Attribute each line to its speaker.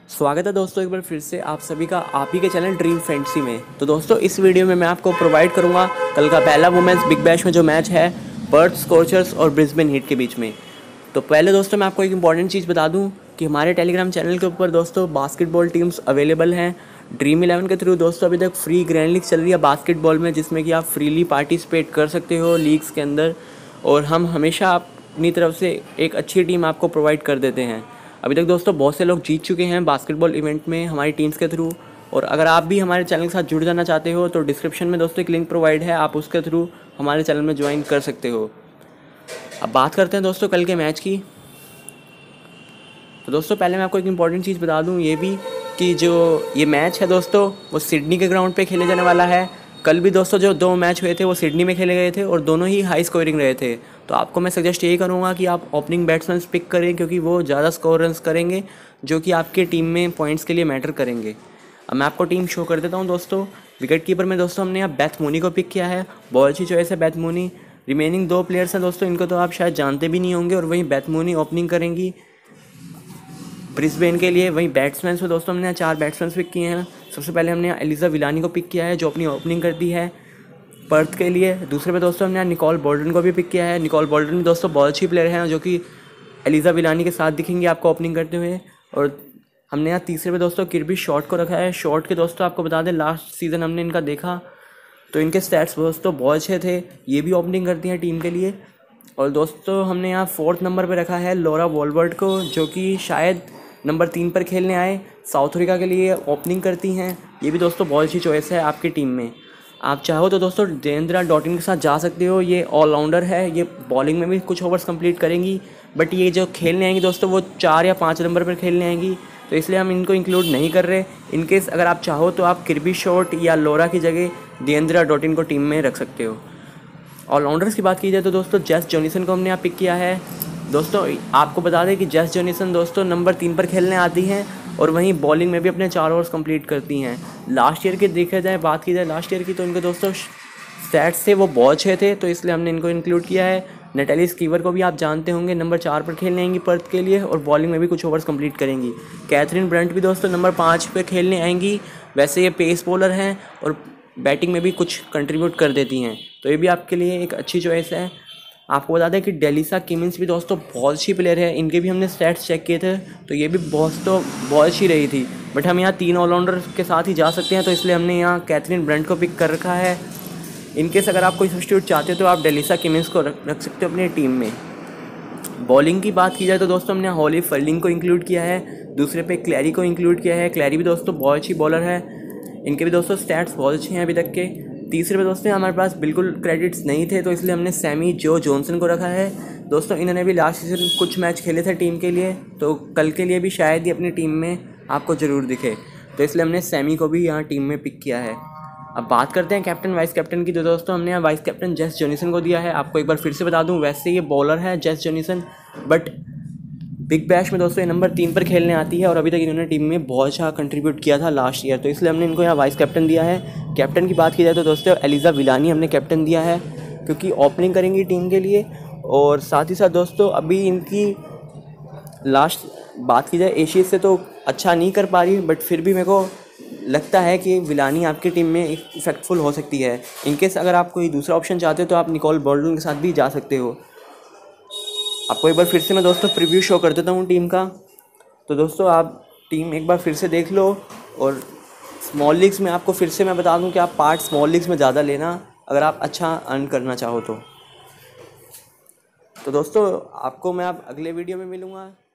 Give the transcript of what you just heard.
Speaker 1: स्वागत है दोस्तों एक बार फिर से आप सभी का आप ही के चैनल ड्रीम फैंटेसी में। तो दोस्तों इस वीडियो में मैं आपको प्रोवाइड करूंगा कल का पहला वुमेन्स बिग बैश में जो मैच है पर्थ स्कॉचर्स और ब्रिस्बेन हीट के बीच में। तो पहले दोस्तों मैं आपको एक इंपॉर्टेंट चीज़ बता दूं कि हमारे टेलीग्राम चैनल के ऊपर दोस्तों बास्केटबॉल टीम्स अवेलेबल हैं ड्रीम 11 के थ्रू। दोस्तों अभी तक फ्री ग्रैंड लीग चल रही है बास्केटबॉल में, जिसमें कि आप फ्रीली पार्टिसिपेट कर सकते हो लीग्स के अंदर, और हम हमेशा अपनी तरफ से एक अच्छी टीम आपको प्रोवाइड कर देते हैं। अभी तक दोस्तों बहुत से लोग जीत चुके हैं बास्केटबॉल इवेंट में हमारी टीम्स के थ्रू, और अगर आप भी हमारे चैनल के साथ जुड़ जाना चाहते हो तो डिस्क्रिप्शन में दोस्तों एक लिंक प्रोवाइड है, आप उसके थ्रू हमारे चैनल में ज्वाइन कर सकते हो। अब बात करते हैं दोस्तों कल के मैच की। तो दोस्तों पहले मैं आपको एक इम्पॉर्टेंट चीज़ बता दूं ये भी कि जो ये मैच है दोस्तों वो सिडनी के ग्राउंड पे खेले जाने वाला है। कल भी दोस्तों जो दो मैच हुए थे वो सिडनी में खेले गए थे और दोनों ही हाई स्कोरिंग रहे थे। तो आपको मैं सजेस्ट यही करूँगा कि आप ओपनिंग बैट्समैन पिक करें, क्योंकि वो ज़्यादा स्कोर रन्स करेंगे जो कि आपके टीम में पॉइंट्स के लिए मैटर करेंगे। अब मैं आपको टीम शो कर देता हूँ दोस्तों। विकेट कीपर में दोस्तों हमने यहाँ बेथ मूनी को पिक किया है, बहुत अच्छी चॉइस है बेथ मूनी। रिमेनिंग दो प्लेयर्स हैं दोस्तों, इनको तो आप शायद जानते भी नहीं होंगे, और वहीं बेथ मूनी ओपनिंग करेंगी ब्रिस्बेन के लिए। वहीं बैट्समैन में दोस्तों हमने यहाँ चार बैट्समैन पिक किए हैं। सबसे पहले हमने यहाँ विलानी को पिक किया है जो अपनी ओपनिंग करती है पर्थ के लिए। दूसरे पे दोस्तों हमने यहाँ निकोल बोल्टन को भी पिक किया है। निकोल बोल्टन भी दोस्तों बहुत अच्छी प्लेयर हैं जो कि विलानी के साथ दिखेंगे आपको ओपनिंग करते हुए। और हमने यहाँ तीसरे पे दोस्तों किर्बी शॉट को रखा है। शॉट के दोस्तों आपको बता दें लास्ट सीज़न हमने इनका देखा तो इनके स्टैट्स दोस्तों बहुत अच्छे थे, ये भी ओपनिंग करती हैं टीम के लिए। और दोस्तों हमने यहाँ 4th नंबर पर रखा है वॉल्वार्ट को, जो कि शायद नंबर 3 पर खेलने आए, साउथ अफ्रीका के लिए ओपनिंग करती हैं। ये भी दोस्तों बहुत अच्छी चॉइस है आपकी टीम में। आप चाहो तो दोस्तों डॉटिन के साथ जा सकते हो, ये ऑलराउंडर है, ये बॉलिंग में भी कुछ ओवर्स कंप्लीट करेंगी, बट ये जो खेलने आएंगी दोस्तों वो 4 या 5 नंबर पर खेलने आएंगी, तो इसलिए हम इनको इंक्लूड नहीं कर रहे। इनकेस अगर आप चाहो तो आप किर्बी शॉट या लोरा की जगह डॉटिन को टीम में रख सकते हो। ऑलराउंडर्स की बात की जाए तो दोस्तों जेस जोनासन को हमने यहाँ पिक किया है। दोस्तों आपको बता दें कि जेस जोनासन दोस्तों नंबर 3 पर खेलने आती हैं और वहीं बॉलिंग में भी अपने 4 ओवर्स कंप्लीट करती हैं। लास्ट ईयर की बात की जाए लास्ट ईयर की, तो इनके दोस्तों स्टैट्स थे वो बहुत अच्छे थे, तो इसलिए हमने इनको इंक्लूड किया है। नैटेली स्कीवर को भी आप जानते होंगे, नंबर 4 पर खेलने आएंगी पर्थ के लिए और बॉलिंग में भी कुछ ओवर्स कंप्लीट करेंगी। कैथरीन ब्रंट भी दोस्तों नंबर 5 पर खेलने आएंगी, वैसे ये पेस बॉलर हैं और बैटिंग में भी कुछ कंट्रीब्यूट कर देती हैं, तो ये भी आपके लिए एक अच्छी चॉइस है। आपको बता दें कि डेलिसा किमिंस भी दोस्तों बहुत अच्छी प्लेयर है, इनके भी हमने स्टैट्स चेक किए थे तो ये भी बहुत अच्छी रही थी, बट हम यहाँ 3 ऑलराउंडर के साथ ही जा सकते हैं, तो इसलिए हमने यहाँ कैथरीन ब्रंट को पिक कर रखा है। इनकेस अगर आप कोई सब्स्टिट्यूट चाहते हो तो आप डेलिसा किमिंस को रख सकते हो अपनी टीम में। बॉलिंग की बात की जाए तो दोस्तों हमने हॉली फर्लिंग को इंक्लूड किया है, दूसरे पे क्लैरी को इंक्लूड किया है। क्लैरी भी दोस्तों बहुत अच्छी बॉलर है, इनके भी दोस्तों स्टैट्स बहुत अच्छे हैं अभी तक के। तीसरे पे दोस्तों हमारे पास बिल्कुल क्रेडिट्स नहीं थे, तो इसलिए हमने सैमी जोनासन को रखा है। दोस्तों इन्होंने भी लास्ट सीजन कुछ मैच खेले थे टीम के लिए, तो कल के लिए भी शायद ही अपनी टीम में आपको ज़रूर दिखे, तो इसलिए हमने सैमी को भी यहाँ टीम में पिक किया है। अब बात करते हैं कैप्टन वाइस कैप्टन की। तो दोस्तों हमने यहाँ वाइस कैप्टन जेस जोनासन को दिया है। आपको एक बार फिर से बता दूँ, वैसे ये बॉलर है Jess Jonassen, but big bash में दोस्तों ये नंबर 3 पर खेलने आती है और अभी तक इन्होंने टीम में बहुत अच्छा कंट्रीब्यूट किया था लास्ट ईयर, तो इसलिए हमने इनको यहाँ वाइस कैप्टन दिया है। कैप्टन की बात की जाए तो दोस्तों विलानी हमने कैप्टन दिया है, क्योंकि ओपनिंग करेंगी टीम के लिए। और साथ ही साथ दोस्तों अभी इनकी लास्ट बात की जाए एशियस से तो अच्छा नहीं कर पा रही, बट फिर भी मेरे को लगता है कि विलानी आपकी टीम में इफेक्टफुल हो सकती है। इनकेस अगर आप कोई दूसरा ऑप्शन चाहते हो तो आप निकोल बोल्टन के साथ भी जा सकते हो। आपको एक बार फिर से मैं दोस्तों प्रीव्यू शो कर देता हूँ टीम का। तो दोस्तों आप टीम एक बार फिर से देख लो, और स्मॉल लीग्स में आपको फिर से मैं बता दूँ कि आप पार्ट स्मॉल लीग्स में ज़्यादा लेना अगर आप अच्छा अर्न करना चाहो तो दोस्तों आपको मैं अब अगले वीडियो में मिलूँगा।